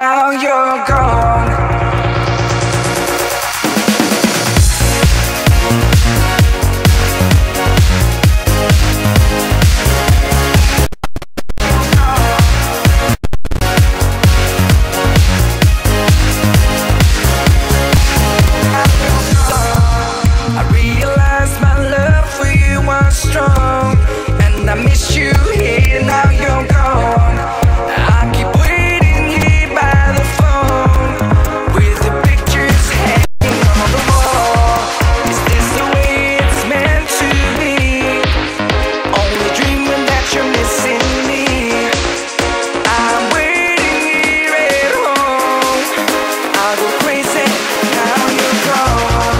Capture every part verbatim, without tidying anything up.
Now you're gone. I realized my love for you was strong, and I miss you here. Now you're gone. I keep waiting here by the phone with the pictures hanging on the wall. Is this the way it's meant to be? Only dreaming that you're missing me. I'm waiting here at home. I go crazy. Now you're gone.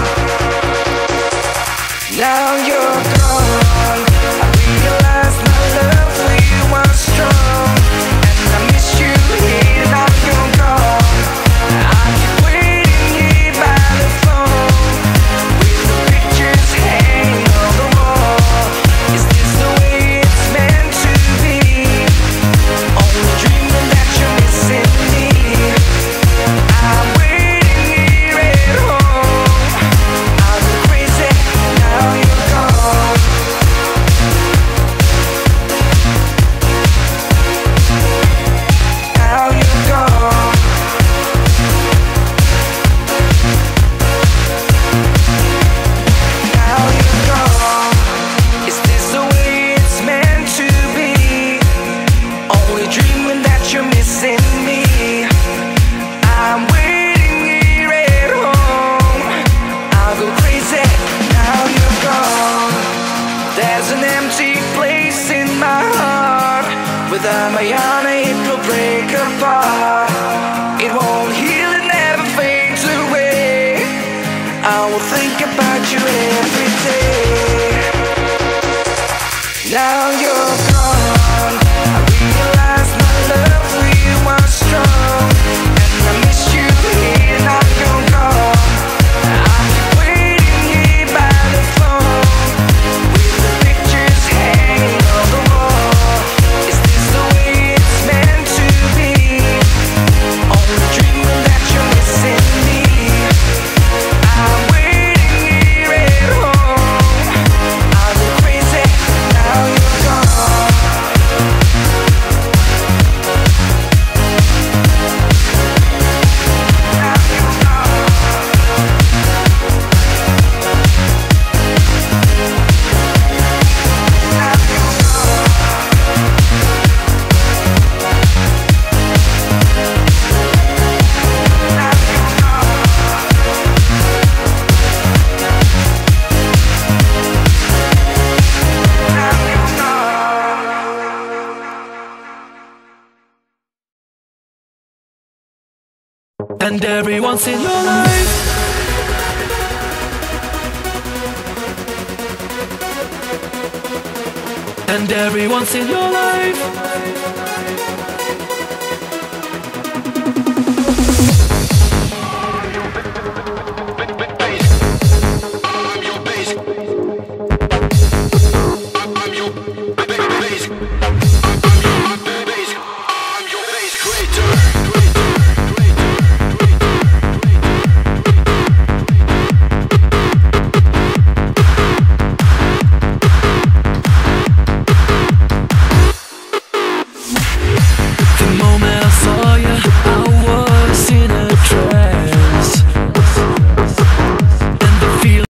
Now you're gone. I realized my love for you was strong, and I miss you here. Now you're gone. I keep waiting here by the phone with the pictures hanging on the wall. Is this the way it's meant to be? Only dreaming that you're missing me. I'm waiting here at home. I'll go crazy. Now you're gone. Now you're gone. Now you're gone. Is this the way it's meant to be? Only dreaming that you're missing me. I'm waiting here at home. I'll go crazy. Now you're gone. There's an empty place in my heart. Without my honor, it will break apart. It won't heal, it never fades away. I will think about you every day. Now you're gone. I realized my love for you was strong, and I miss you here. Now you're gone. I keep waiting here by the phone with the pictures hanging on the wall. Is this the way it's meant to be? Only dreaming that you're missing me. I'm waiting here at home. I'll go crazy. Now you're gone. Now you're gone. Now you're gone. Now you're gone. Now you're gone. And every once in your life, and every once in your life,